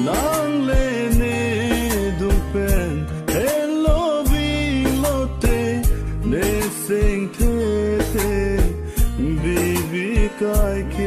nang le ne du pen hello vi lote ne sing the vi vi kai